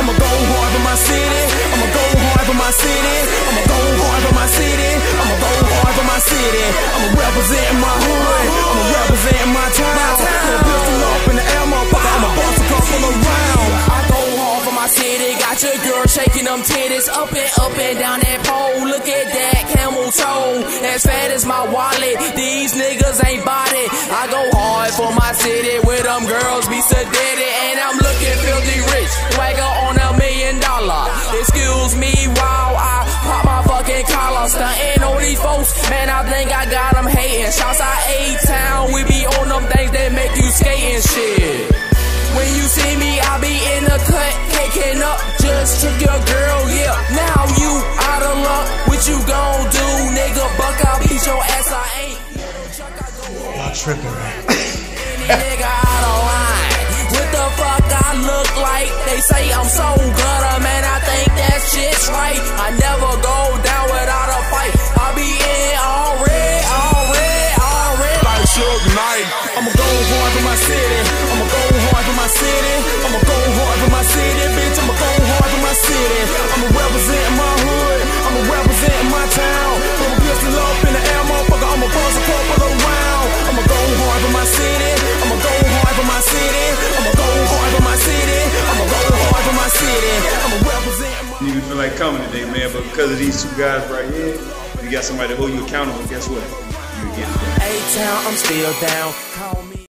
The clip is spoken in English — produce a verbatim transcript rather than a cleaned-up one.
I'ma go hard for my city. I'ma go hard for my city. I'ma go hard for my city. I'ma go hard for my city. I'ma represent my hood. I'ma represent my town. Put a pistol up in the air, motherfucker. I'ma bust a couple of rounds. I go hard for my city. Got your girl shaking them titties up and up and down that pole. Look at that camel toe, as fat as my wallet. These niggas ain't bought it. I go hard for my city where them girls be sedated, and I'm looking filthy rich, swagger on a million dollar. Excuse me while I pop my fucking collar, stunting on these folks. Man, I think I got them hating. Shouts out A-Town, we be on them things that make you skating shit. When you see me, I be in the cut, caking up. Just took your girl, yeah. Now you out of luck. What you gon' do, nigga? Buck, I'll beat your ass. I ain't. Y'all tripping, man. Nigga out of line. What the fuck I look like? They say I'm so gutter, man. I think that shit's right. I never go down without a fight. I be in all red, all red, all red. Like Suge Knight. I'ma go hard for my city. I'ma go hard for my city. I'ma go hard for my city, bitch. I'ma go hard for my city. I'ma represent my hood. I'ma represent my town. Put a pistol up in the air, motherfucker. I'ma bust a couple of rounds. I'ma go hard for my city. I'ma go hard for my city. I'ma go hard for my city. I'ma go hard for my city. I'ma represent my You feel like coming today, man, but because of these two guys right here, you got somebody to hold you accountable. Guess what? You get it. A-Town, I'm still down. Call me.